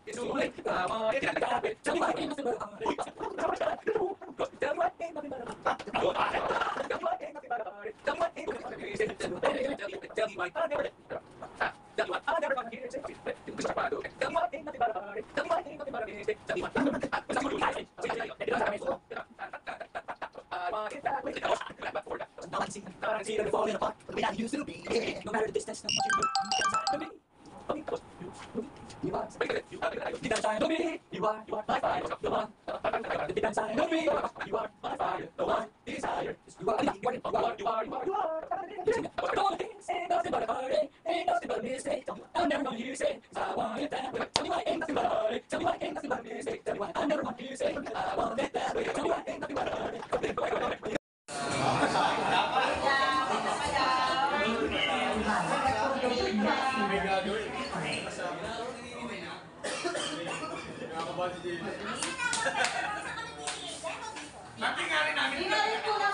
No matter the distance, no matter you are to me. You are my fire, the one. Deep inside of me, you are my fire, the one. Desire, you are. Ain't nothing but a party, ain't nothing but a mistake. I'm never gonna hear you say, 'cause I want it that way. Tell me why ain't nothing but a party. Tell me why ain't nothing but a mistake. Tell me why I'm never gonna hear you say, 'cause I want it that way. Tell me why ain't nothing but a party. Nanti nga rin namin.